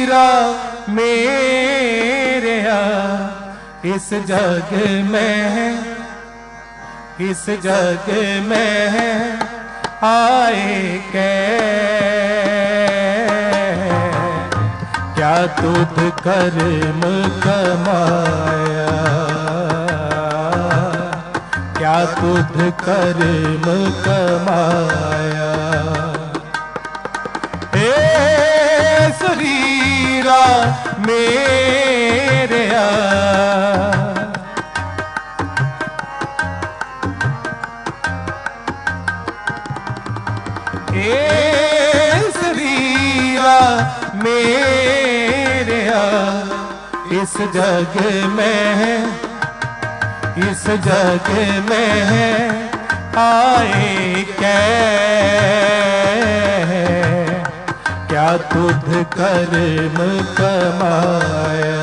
शरीरा मेरेया इस जग में, इस जग में आए कै, क्या तुध कर्म कमाया, क्या तुध कर्म कमाया। हे शरीरा मेरेया शरीरा मेरेया इस जग में, इस जग में आए कै, क्या तुध कर्म कमाया,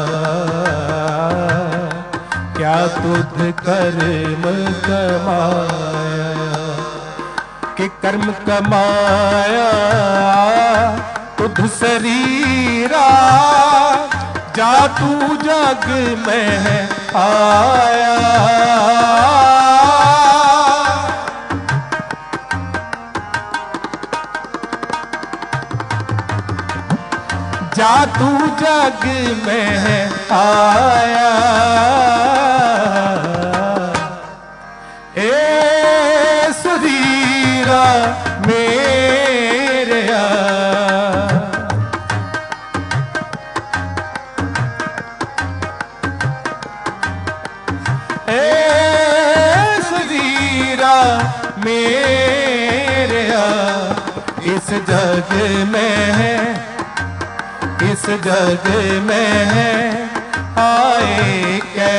क्या तुध कर्म कमाया। कि कर्म कमाया तुध शरीरा, जा तू जग में आया, जा तू जग में आया। ए शरीरा मेरेया शरीरा मेरेया इस जग में, इस जग में आए कै,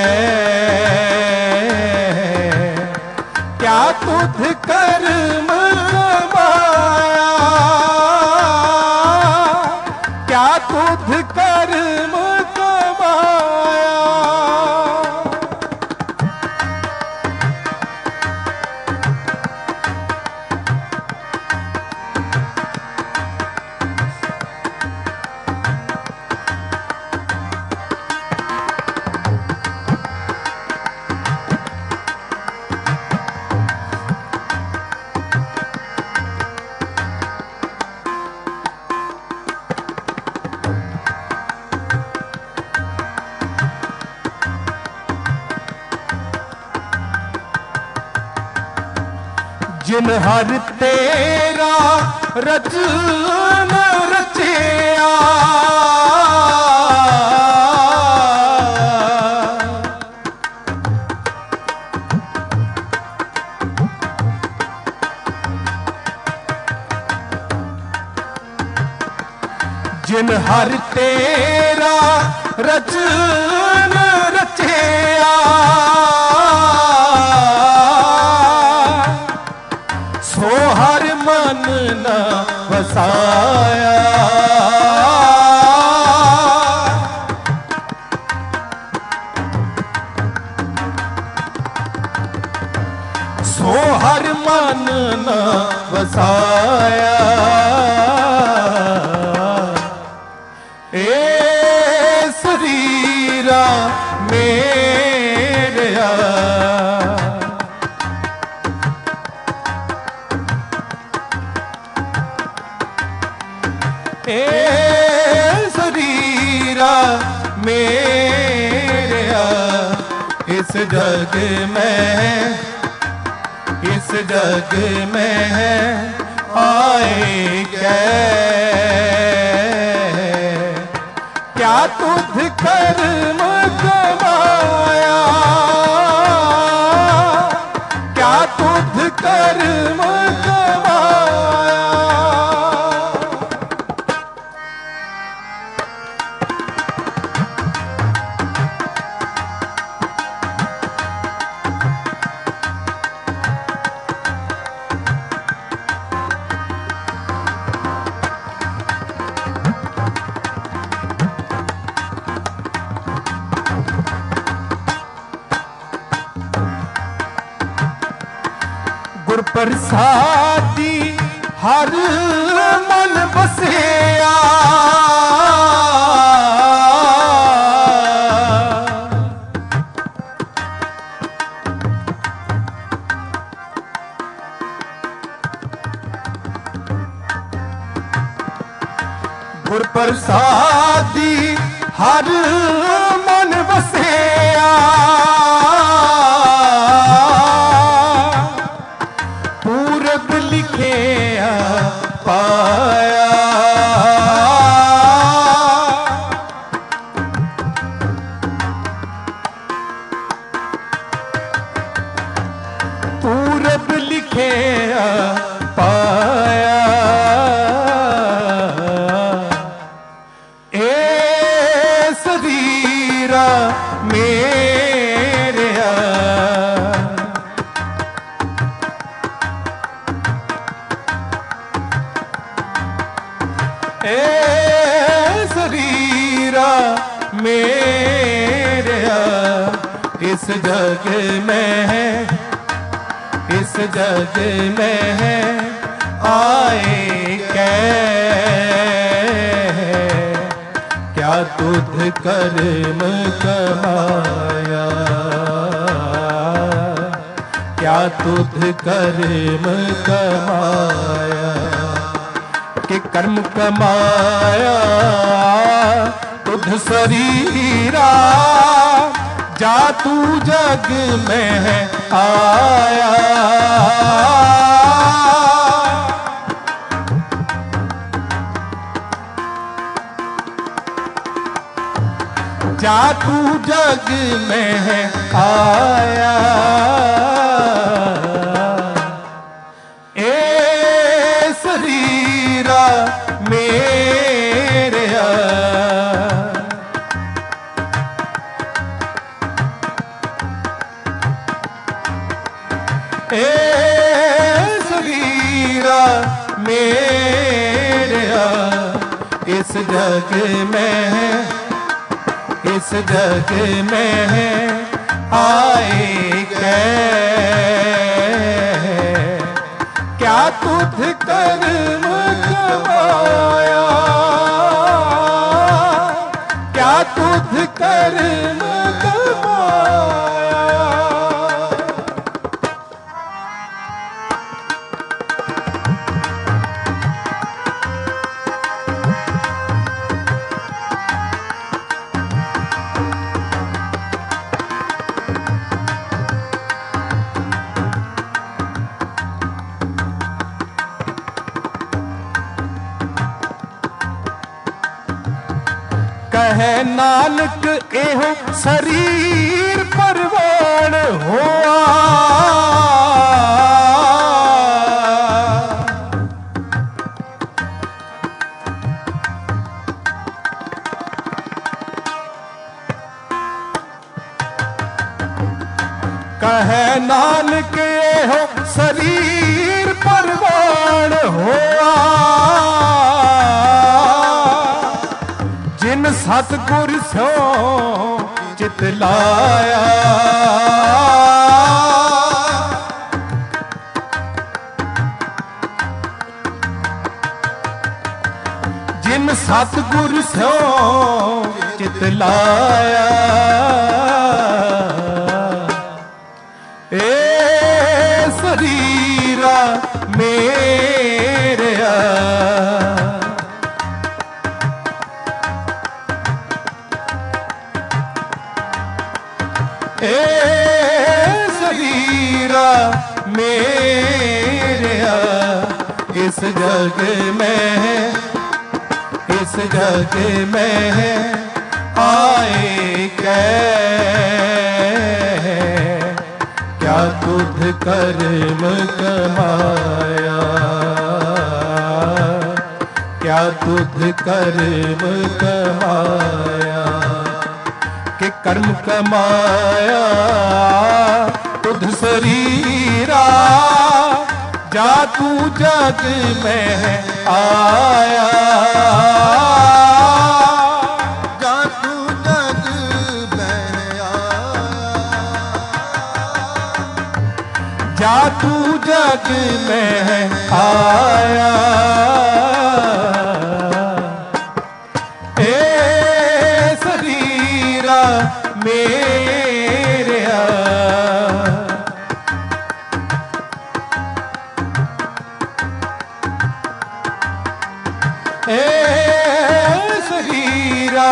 क्या तुध कर्म कमाया, क्या तुध कर्म कमाया। जिन हर तेरा रचन रचया, जिन हर तेरा रचन रचया, सो हर मन न बसाया, सो हर मन न बसाया। ए शरीरा मेरेया शरीरा मेरेया इस जग में, इस जग में आए कै, क्या तुध कर्म कमाया, क्या तुध कर्म कमाया। गुर प्रसादी हर मन बसिया, प्रसादी हर मन बसिया, पूरब लिखिया पाया। पूरब लिखिया पाया। मेरे शरीरा मेरे इस जग में है, इस जग में है आए कै, क्या तुध कर्म कमाया, क्या तुध कर्म कमाया, कि कर्म कमाया तुध शरीरा, जा तू जग में है आया। जा तू जग में है आया। ए शरीरा मेरे ए शरीरा मेरे इस जग में है, इस जग में है आए कै, क्या तुध कर्म कमाया, क्या तुध कर्म कमाया। कहे नानक एहो शरीर परवान होआ, कहे नानक एहो शरीर परवान होआ, जिन सतगुर सो चित लाया, जिन सतगुर सो चित लाया। ए शरीरा मेरे ए शरीरा मेरे इस जग में है, इस जग में है आए कै, क्या तुध कर्म कमाया, क्या तुध कर्म कमाया, कि कर्म कमाया तुध शरीरा, जा तू जग में है आया। जा तू जग में आया, जा तू जग में है आया। ए शरीरा मेरे ए दिस हीरा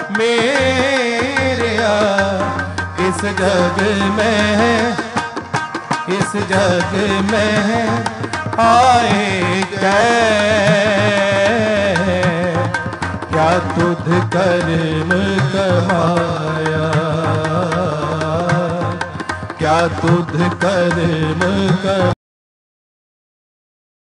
मेरिया इस जग में, इस जग में आए कै क्या तुध कर्म कमाया, क्या तुध कर्म कमाया।